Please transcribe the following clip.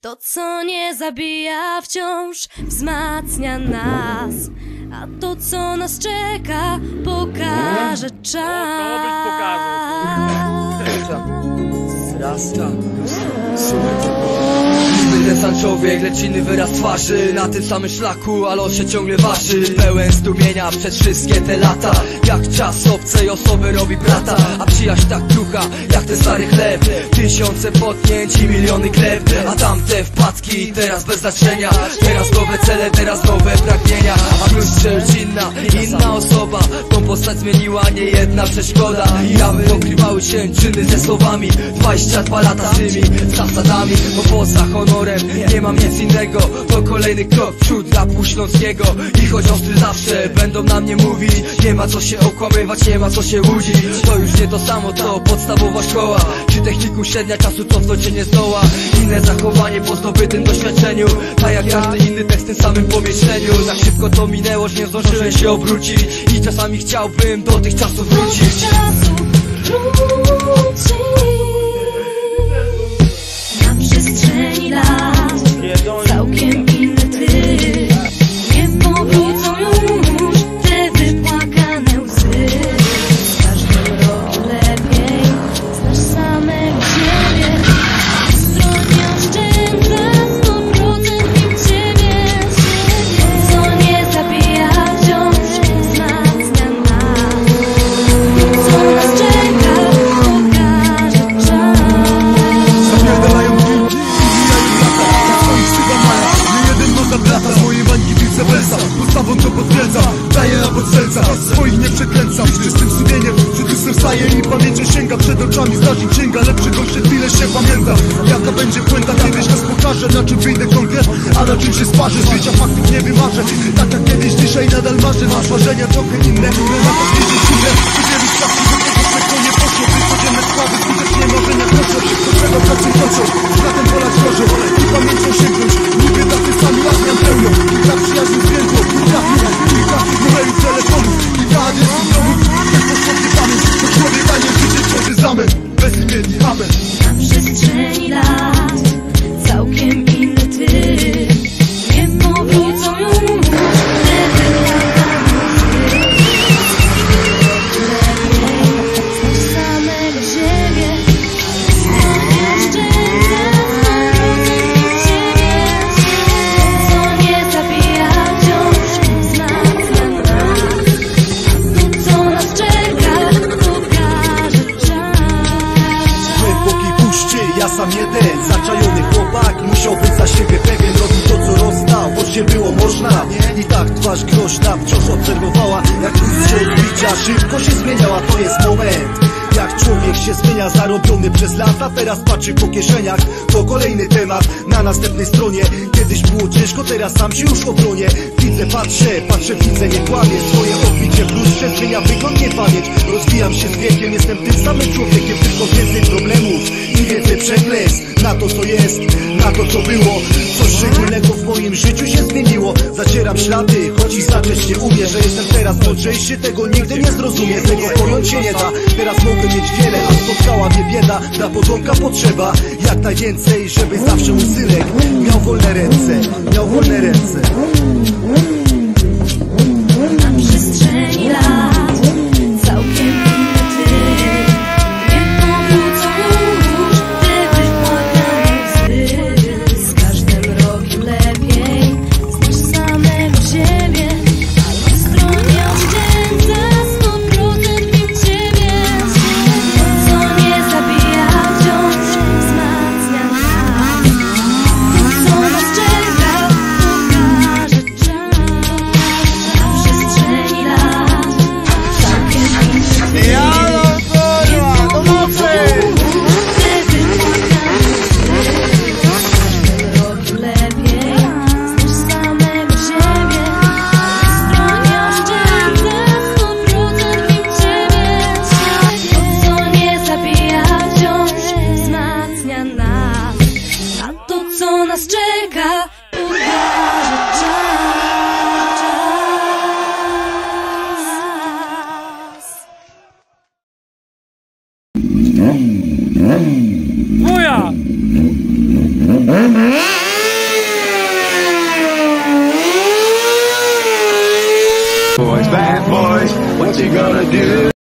To, co nie zabija, wciąż wzmacnia nas. A to, co nas czeka, pokaże czas. Raz, niby ten sam człowiek, lecz inny wyraz twarzy. Na tym samym szlaku, ale on się ciągle waży. Pełen zdumienia przez wszystkie te lata. Jak czas obcej osoby robi brata. A przyjaźń tak krucha, jak ten stary chleb. Tysiące potknięć i miliony klep. A tamte wpadki, teraz bez znaczenia. Teraz nowe cele, teraz nowe pragnienia. A w lustrze już inna osoba. Tą postać zmieniła niejedna przeszkoda. I aby pokrywały się czyny ze słowami. 22 lata z tymi zasadami. Bo poza honorem nie mam nic innego. To kolejny krok wśród rapu śląskiego. I choć ostry zawsze będą na mnie mówić, nie ma co się okłamywać, nie ma co się łudzić. To już nie to samo co podstawowa szkoła. Czy technikum średnia czasu to co cię nie zdoła. Inne zachowanie po zdobytym doświadczeniu. Tak jak każdy inny tekst w tym samym pomieszczeniu. Tak szybko to minęło, że nie zdążyłem się obrócić. I czasami chciałbym do tych czasów wrócić. Na przestrzeni lat całkiem inny ty. Nie powrócą już te wypłakane łzy. Z każdym rokiem lepiej znasz samego siebie. Zdrowie oszczędza 100% im ciebie. Co nie zabija, wciąż wzmacnia nas. Co nas czeka, pokaże czas. Zapierdalają dni i mijają lata. Jak swoich szczywa maja, nie jeden nos nadlata. Z mojej bańki widzę wersa, postawą to potwierdza. Daję na pod serca, swoich nie przekręcam. Z czystym sumieniem przed lustrem staję i pamięcią sięga. Przed oczami zdarzeń księga, lepszego przed chwilę się pamięta. Jaka będzie puenta, kiedyś nas pokaże. Na czym wyjdę konkret, a na czym się sparzę. Z życia faktów nie wymarzę, tak jak kiedyś, dzisiaj nadal marzę. Masz marzenia trochę inne, na to kiedyś chwilę. Podzielić czas do tego, czego nie poszło. Codzienne sprawy, skutecznie marzenia kroczą. Do czego pracy kroczą, szlatem polać grożą. I pamięcią sięgnąć, niby tacy sami ładniam pełnią. Kilka przyjaźni z wielką, kilka numerów telefonów, kilka adresów domów. Jest to sobie pamięć, to człowieka nie życie tworzy zamęt. Bezimienny amen. Na przestrzeni lat całkiem inny ty. Nie powrócą już te wypłakane łzy. Lepiej znasz samego siebie. Zdrowie oszczędza 100% ciebie. Co nie zabija, wciąż wzmacnia nas. To, co nas czeka, pokaże czas. Głębokiej puszczy, ja sam jeden. Zaczajony chłopak, musiał być za siebie pewien. Robił to co rozdał, bo się było można. I tak twarz groźna wciąż obserwowała, jak ludzie odbicia szybko się zmieniała. To jest moment, jak człowiek się zmienia, zarobiony przez lata. Teraz patrzy po kieszeniach, to kolejny temat na następnej stronie. Kiedyś było ciężko, teraz sam się już obronię. Widzę, patrzę, widzę, nie kłamię. Swoje odbicie w lustrze zmienia wygląd, nie pamięć. Rozwijam się z wiekiem, jestem tym samym człowiekiem. Tylko więcej problemów i więcej przekleństw. Na to co jest, na to co było. Coś szczególnego w moim życiu się zmieniło. Zacieram ślady, choć i zacząć nie umie. Że jestem teraz mądrzejszy, tego nigdy nie zrozumie. Tego pojąć się nie da, teraz mogę mieć wiele, a spotkała mnie bieda. Dla potomka potrzeba jak najwięcej, żeby zawsze mój synek miał wolne ręce, miał wolne ręce. Na przestrzeni lat całkiem inny ty. Nie powrócą już te wypłakane łzy. Z każdym rokiem lepiej znasz samego siebie. Zdrowie oszczędza 100% im ciebie. Co nie zabija, wciąż wzmacnia nas. Co nas czeka, pokaże czas. Na przestrzeni lat całkiem inny ty. Nie powrócą te wypłakane łzy. Z każdym rokiem lepiej znasz samego siebie. Zdrowie oszczędza 100% im ciebie. To, co nie zabija, wciąż wzmacnia nas. A to, co nas czeka, pokaże czas. Moja! Boys, bad boys, what you gonna do?